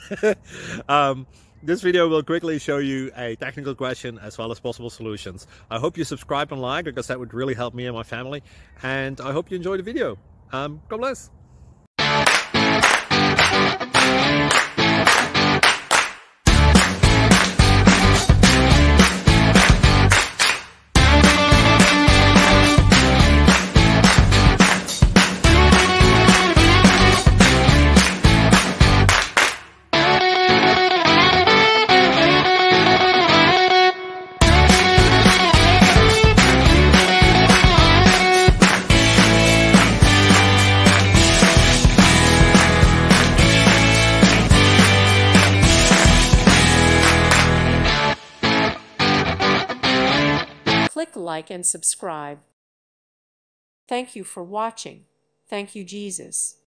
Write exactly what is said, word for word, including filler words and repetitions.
um, this video will quickly show you a technical question as well as possible solutions. I hope you subscribe and like, because that would really help me and my family. And I hope you enjoy the video. Um, God bless. Click like and subscribe. Thank you for watching. Thank you, Jesus.